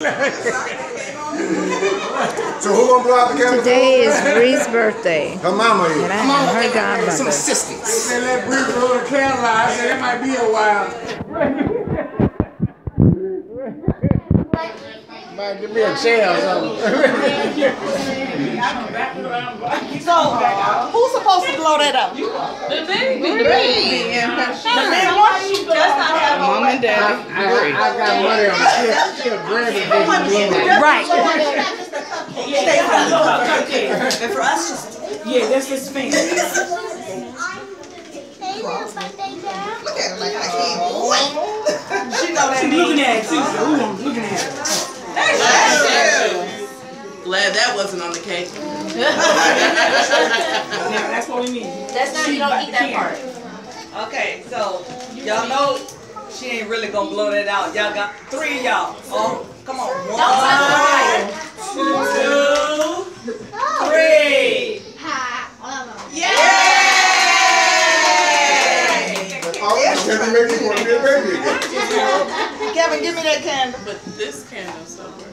So who gonna blow out the candles? Today is Bree's birthday. Her mama is. And I am her godmother. Some assistants. They said let Bree blow the candle out. I said it might be a while. Might give me a chair or something. So, who's supposed to blow that up? The baby. Mom and Dad. I got money on the she'll grab it. Right. And for us, just Yeah, that's his finger. look at her like I can't wait. She know that She's looking at it too. Ooh, I'm looking at it. Glad that wasn't on the cake. Now, that's what we mean. That's not, you don't eat that part. Okay, so y'all know she ain't really gonna blow that out. Y'all got 3 of y'all. Oh, come on. 1, 2, 3. Yay! Kevin, give me that candle. But this candle somewhere.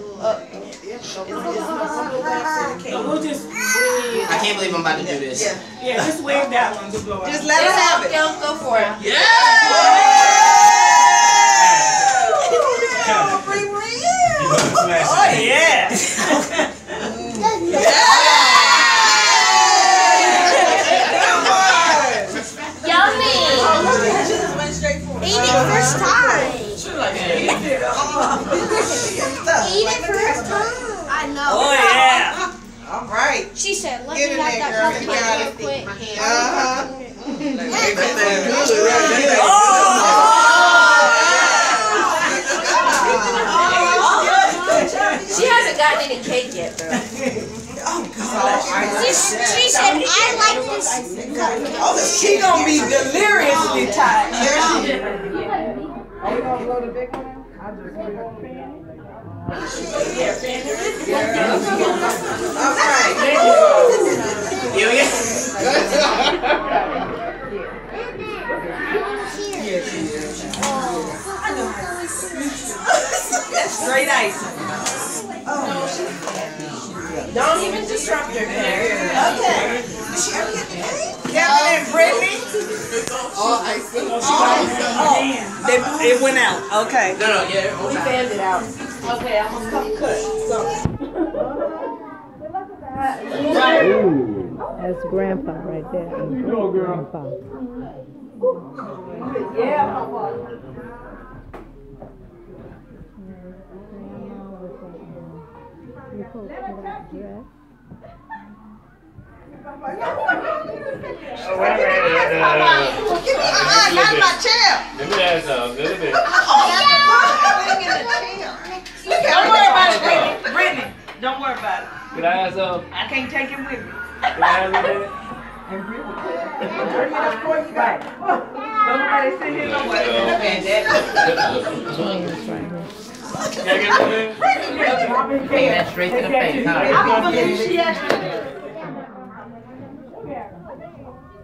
We'll just, I can't believe I'm about to do this. yeah, just wave that one to blow out. Just let her have it. Go for it. Yeah! Oh, yeah. Yummy. She just went straight for it. Eat it first time. Eat it first time. I know. Oh, yeah. All right. She said, let Get me in have there, that girl. cup You of got real it. quick. She hasn't gotten any cake yet, though. She said, I like this. Oh, she gonna be deliriously tired. All right. That's straight ice. Don't even disrupt her. Okay. Kevin and Brittany. It went out. Okay. No, yeah. We fanned it out. Okay, I'm gonna cut. That's Grandpa right there. Grandpa. Yeah. Not my chair. Let me ask a little bit. Don't worry about it, Brittany. Don't worry about it. Could I ask I can't take him with me. Could I ask a little bit? Right. Don't nobody sit here no more. Twins right here. Can I get a little bit? That's straight to the face, huh?